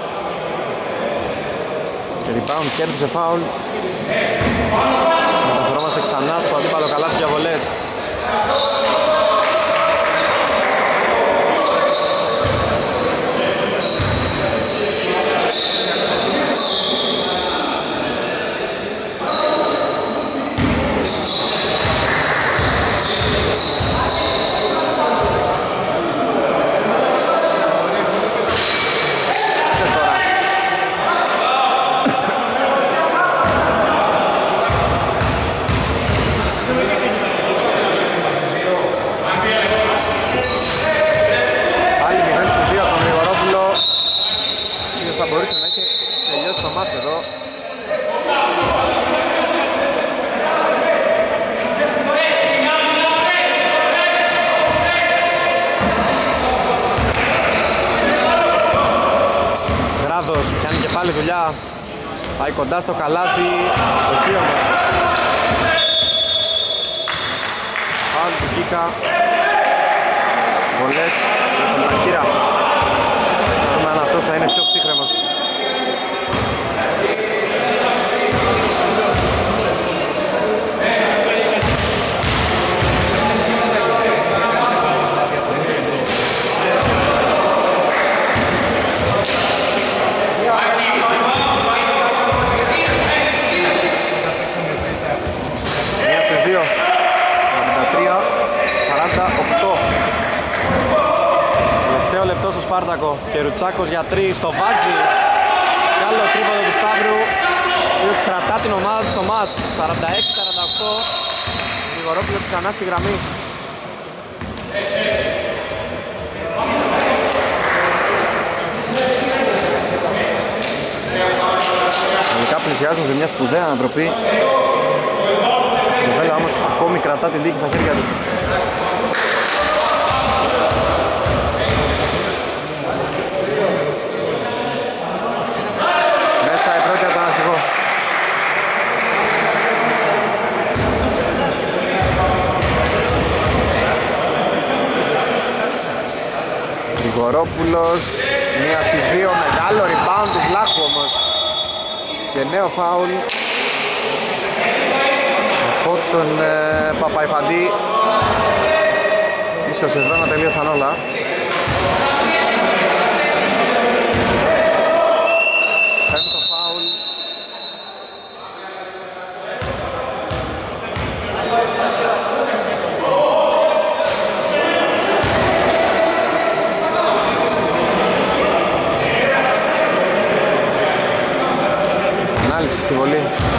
Rebound, κέρδισε φάουλ. Μεταφερόμαστε ξανά στο αντίπαλο καλάθι για βολές. Δουλειά, πάει κοντά στο καλάθι, το χείωμα. Φάουλ του Κίκα, βολές για τον Τακύρα. Θα δούμε αν αυτός θα είναι πιο ψύχρεμος. Τελευταίο λεπτό στο Σπάρτακο. Κερουτσάκος για τρεις, το βάζει. Κι άλλο τρίποντο του Σταύρου, ο οποίος κρατά την ομάδα του στο μάτς. σαράντα έξι σαράντα οκτώ. Γρηγορόπουλος ξανά στη γραμμή. Τελικά πλησιάζουν σε μια σπουδαία ανατροπή. Η Λοβέλα όμως ακόμη κρατά την τύχη στα χέρια της. Μέσα η πρώτη από τον αρχηγό. Γρηγορόπουλος, μία στις δύο, μεγάλο rebound του Βλάχου όμως. Και νέο φάουλ από τον ε, Παπαϊφαντή. Ίσως εδώ να τελείωσαν όλα. Επανάληψη στη βολή.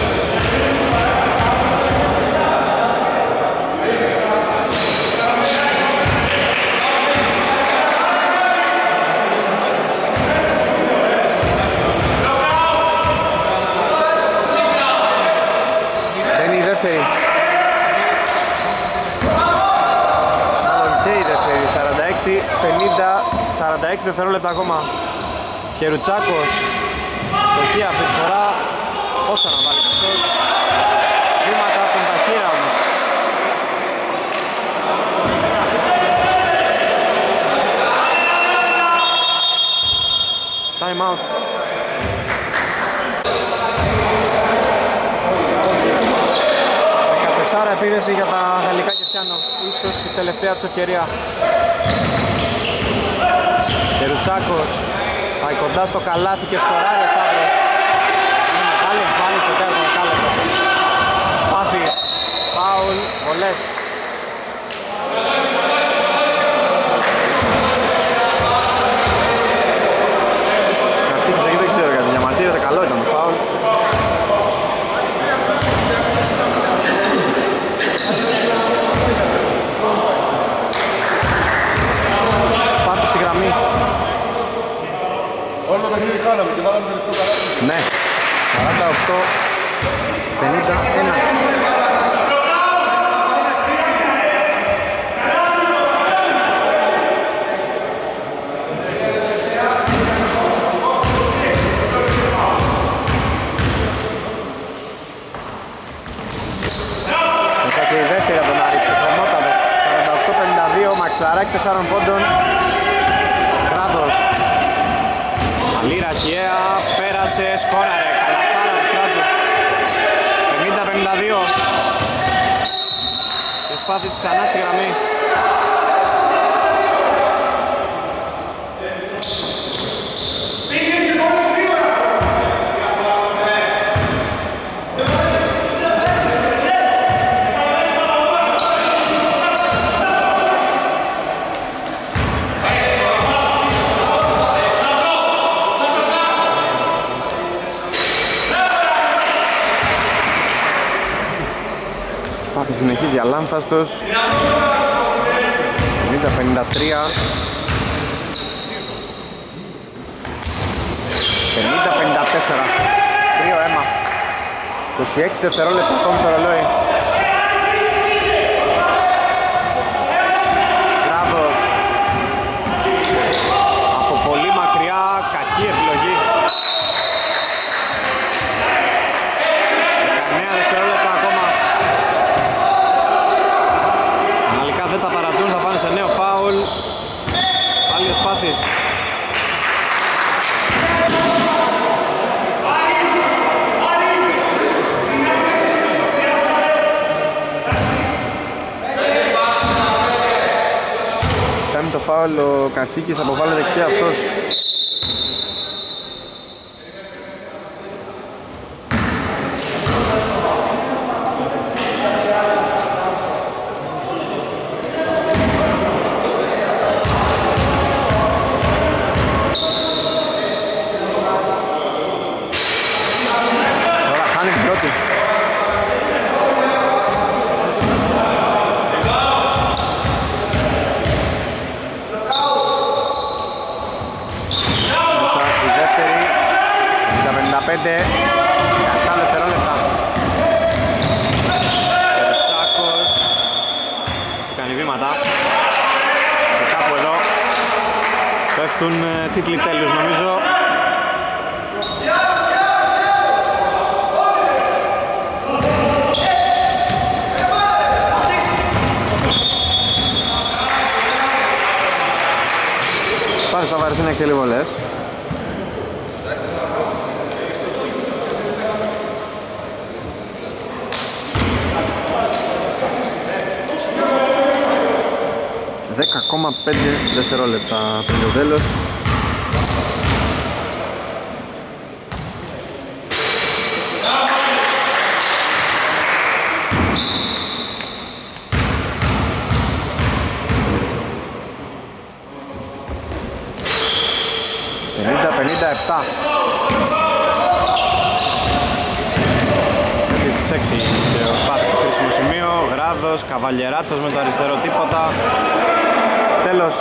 Δεν είναι η δεύτερη. Μάλλον και η δεύτερη. σαράντα έξι πενήντα, σαράντα έξι δευτερόλεπτα ακόμα. Κερουτσάκος στοχή αυτή τη φορά. Πόσα να βάλει αυτό. Βήματα από τον Ταχύρα όμως. Time out. δεκατέσσερα επίδεση για τα γαλλικά Κερτιάνο. Ίσως η τελευταία τους ευκαιρία. Κερουτσάκος πάει κοντά στο καλάθι και σκοράρει ο Σταύρος. Είναι μεγάλη εμφάνιση στο τέλος του δεκάλεπτο. Σπάθης, φάουλ, βολές. Κατσίκησε εκεί, δεν ξέρω γιατί διαμαρτύρεται, καλό ήταν το φάουλ. Σπάθης στη γραμμή. Όλο το παιχνίδι χάναμε και βάλαμε τελευταίο καλάθι. Ναι, σαράντα οκτώ πενήντα ένα. Μετά και η δεύτερη από τον Άρη, ψηφομότατος. σαράντα οκτώ πενήντα δύο, Μαξιλαράκη τεσσάρων πόντων. Κράτος. Καλή ραχιαία, πέρασε, σκόραρε, καλαθάρα του Στράτου. πενήντα πενήντα δύο. Και ο Σπάθης ξανά στη γραμμή. Συνεχίζει αλάνθαστος. πενήντα πενήντα τρία. πενήντα πενήντα τέσσερα. Τρίο αίμα. είκοσι έξι δευτερόλεπτα ακόμη στο ρολόι. Κράτος. Από πολύ μακριά, κακή επιλογή. δεκαεννέα δευτερόλεπτα ακόμα. Δεν τα παρατούν, θα πάνε σε νέο φάουλ. Πάλι ο Σπάθης. Κάνει το φάουλ ο Κατσίκης, αποβάλλεται και αυτός. Κατά δευτερόλεπτα. Τσάκος κάνει βήματα και κάπου εδώ πέφτουν τίτλοι τέλους νομίζω. Πάλι θα βαρεθούν και λίγο λες. δέκα κόμμα πέντε δευτερόλεπτα πριν το τέλος. πενήντα πενήντα επτά. έτσι και ο Σπάθης στο κρίσιμο σημείο. Γράδος, Καβαλιεράτος με το αριστερό τίποτα. Τέλος.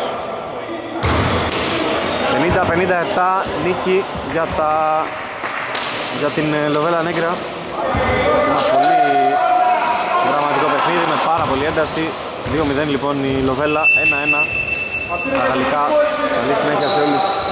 πενήντα πενήντα επτά νίκη για, τα... για την Λοβέλα Νέγκρα. Ένα πολύ δραματικό παιχνίδι με πάρα πολύ ένταση. δύο μηδέν λοιπόν η Λοβέλα, ένα ένα. Τα γαλλικά. Καλή συνέχεια σε όλους.